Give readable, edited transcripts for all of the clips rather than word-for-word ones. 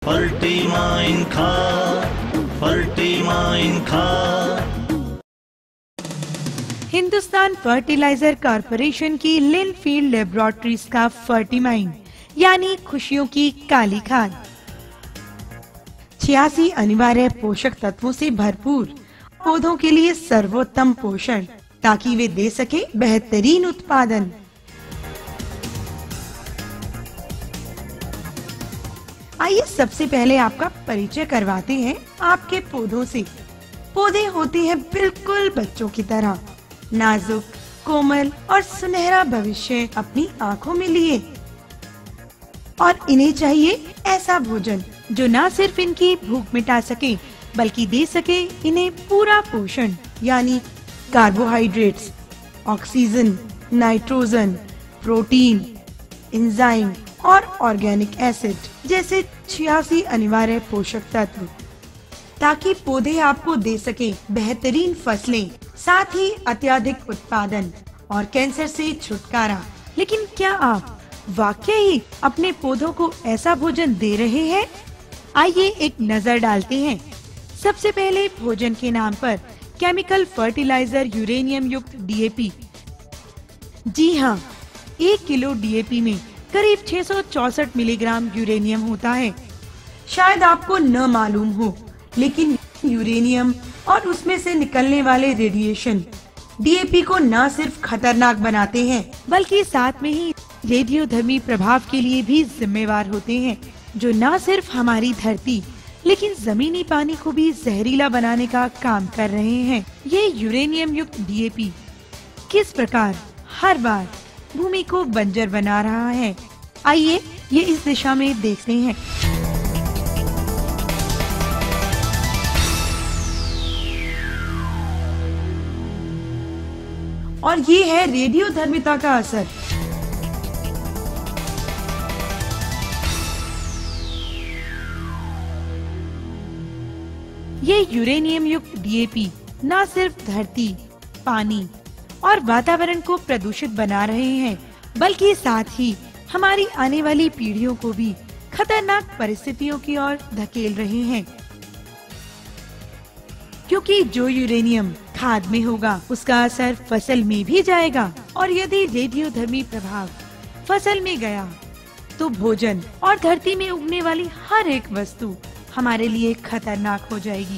फर्टीमाइन खा, फर्टीमाइन खा। Hindustan fertiliser corporation की लिनफील्ड लेबोरेटरीज का फर्टीमाइन यानी खुशियों की काली खाद 86 अनिवार्य पोषक तत्वों से भरपूर पौधों के लिए सर्वोत्तम पोषण ताकि वे दे सके बेहतरीन उत्पादन। आइए सबसे पहले आपका परिचय करवाते हैं आपके पौधों से। पौधे होते हैं बिल्कुल बच्चों की तरह, नाजुक, कोमल और सुनहरा भविष्य अपनी आंखों में लिए, और इन्हें चाहिए ऐसा भोजन जो न सिर्फ इनकी भूख मिटा सके बल्कि दे सके इन्हें पूरा पोषण, यानी carbohydrates, oxygen, nitrogen, protein, enzyme और ऑर्गेनिक एसिड जैसे 86 अनिवार्य पोषक तत्व, ताकि पौधे आपको दे सके बेहतरीन फसलें, साथ ही अत्यधिक उत्पादन और कैंसर से छुटकारा। लेकिन क्या आप वाकई अपने पौधों को ऐसा भोजन दे रहे हैं? आइए एक नजर डालते हैं। सबसे पहले भोजन के नाम पर केमिकल फर्टिलाइजर यूरेनियम युक्त डीएपी। जी हाँ, 1 किलो डीएपी में करीब 664 मिलीग्राम यूरेनियम होता है। शायद आपको न मालूम हो, लेकिन यूरेनियम और उसमें से निकलने वाले रेडिएशन डीएपी को न सिर्फ खतरनाक बनाते हैं बल्कि साथ में ही रेडियोधर्मी प्रभाव के लिए भी जिम्मेवार होते हैं, जो न सिर्फ हमारी धरती लेकिन जमीनी पानी को भी जहरीला बनाने का काम कर रहे हैं। ये यूरेनियम युक्त डीएपी किस प्रकार हर बार भूमि को बंजर बना रहा है, आइए ये इस दिशा में देखते हैं। और ये है रेडियोधर्मिता का असर। ये यूरेनियम युक्त डीएपी न सिर्फ धरती, पानी और वातावरण को प्रदूषित बना रहे हैं, बल्कि साथ ही हमारी आने वाली पीढ़ियों को भी खतरनाक परिस्थितियों की ओर धकेल रहे हैं। क्योंकि जो यूरेनियम खाद में होगा उसका असर फसल में भी जाएगा, और यदि रेडियोधर्मी प्रभाव फसल में गया तो भोजन और धरती में उगने वाली हर एक वस्तु हमारे लिए खतरनाक हो जाएगी।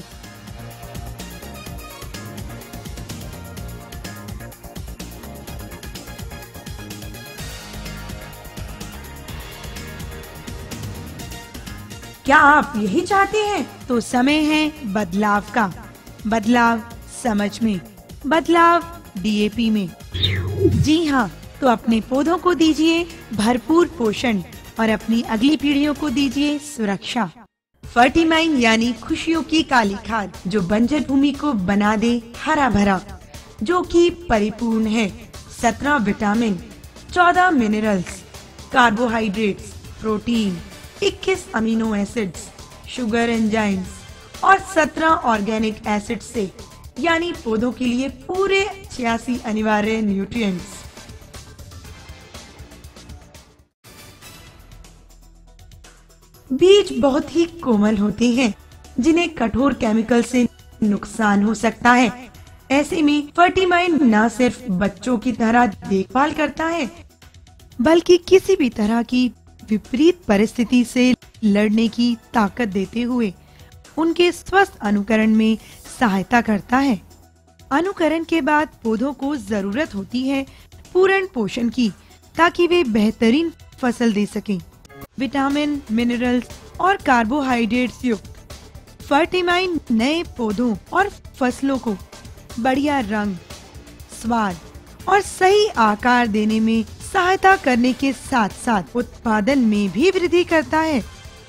क्या आप यही चाहते हैं? तो समय है बदलाव का। बदलाव समझ में, बदलाव डीएपी में। जी हाँ, तो अपने पौधों को दीजिए भरपूर पोषण और अपनी अगली पीढ़ियों को दीजिए सुरक्षा। फर्टीमाइन यानी खुशियों की काली खाद, जो बंजर भूमि को बना दे हरा भरा, जो कि परिपूर्ण है 17 vitamin, 14 minerals, carbohydrates, protein, 21 amino acids, sugar enzymes और 17 ऑर्गेनिक एसिड से, यानी पौधों के लिए पूरे 86 अनिवार्य न्यूट्रिएंट्स। बीज बहुत ही कोमल होते हैं, जिन्हें कठोर केमिकल से नुकसान हो सकता है। ऐसे में फर्टीमाइन न सिर्फ बच्चों की तरह देखभाल करता है, बल्कि किसी भी तरह की विपरीत परिस्थिति से लड़ने की ताकत देते हुए उनके स्वस्थ अनुकरण में सहायता करता है। अनुकरण के बाद पौधों को जरूरत होती है पूर्ण पोषण की, ताकि वे बेहतरीन फसल दे सकें। विटामिन, मिनरल्स और कार्बोहाइड्रेट्स युक्त फर्टीमाइन नए पौधों और फसलों को बढ़िया रंग, स्वाद और सही आकार देने में सहायता करने के साथ साथ उत्पादन में भी वृद्धि करता है।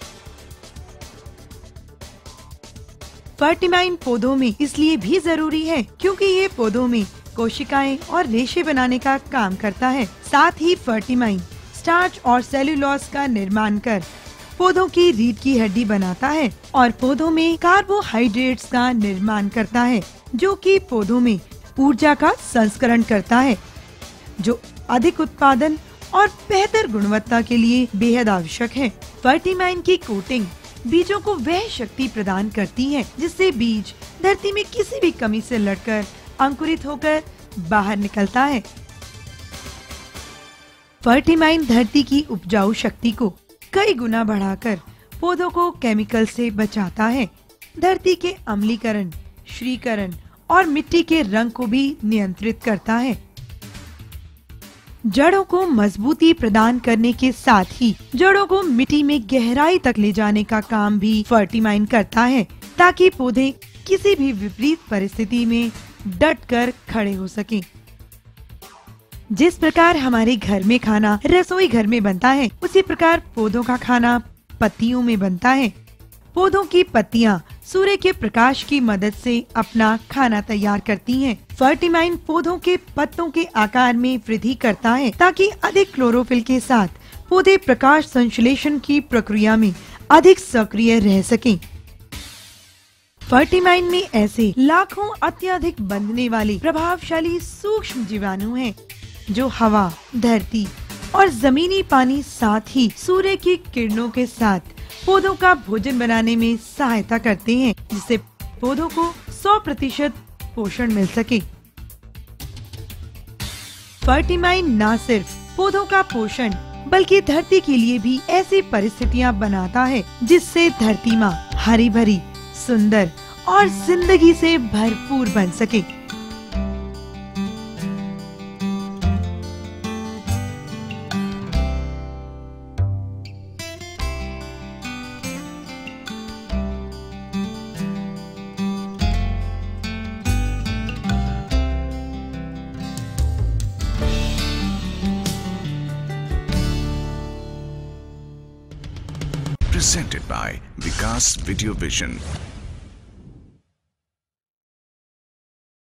फर्टीमाइन पौधों में इसलिए भी जरूरी है क्योंकि ये पौधों में कोशिकाएं और रेशे बनाने का काम करता है। साथ ही फर्टीमाइन स्टार्च और सेल्यूलोज का निर्माण कर पौधों की रीढ़ की हड्डी बनाता है और पौधों में कार्बोहाइड्रेट्स का निर्माण करता है, जो कि पौधों में ऊर्जा का संस्करण करता है, जो अधिक उत्पादन और बेहतर गुणवत्ता के लिए बेहद आवश्यक है। फर्टीमाइन की कोटिंग बीजों को वह शक्ति प्रदान करती है जिससे बीज धरती में किसी भी कमी से लड़कर अंकुरित होकर बाहर निकलता है। फर्टिमाइन धरती की उपजाऊ शक्ति को कई गुना बढ़ाकर पौधों को केमिकल से बचाता है। धरती के अम्लीकरण, क्षारीकरण और मिट्टी के रंग को भी नियंत्रित करता है। जड़ों को मजबूती प्रदान करने के साथ ही जड़ों को मिट्टी में गहराई तक ले जाने का काम भी फर्टिमाइन करता है, ताकि पौधे किसी भी विपरीत परिस्थिति में डटकर खड़े हो सकें। जिस प्रकार हमारे घर में खाना रसोई घर में बनता है, उसी प्रकार पौधों का खाना पत्तियों में बनता है। पौधों की पत्तियां सूर्य के प्रकाश की मदद से अपना खाना तैयार करती हैं। फर्टिमाइन पौधों के पत्तों के आकार में वृद्धि करता है, ताकि अधिक क्लोरोफिल के साथ पौधे प्रकाश संश्लेषण की प्रक्रिया में अधिक सक्रिय रह सकें। फर्टिमाइन में ऐसे लाखों अत्यधिक बंधने वाले प्रभावशाली सूक्ष्म जीवाणु हैं, जो हवा, धरती और जमीनी पानी साथ ही सूर्य की किरणों के साथ पौधों का भोजन बनाने में सहायता करते हैं, जिससे पौधों को 100% पोषण मिल सके। फर्टिमाइन न सिर्फ पौधों का पोषण बल्कि धरती के लिए भी ऐसी परिस्थितियां बनाता है जिससे धरती माँ हरी भरी, सुंदर और जिंदगी से भरपूर बन सके। Presented by Vikas Video Vision.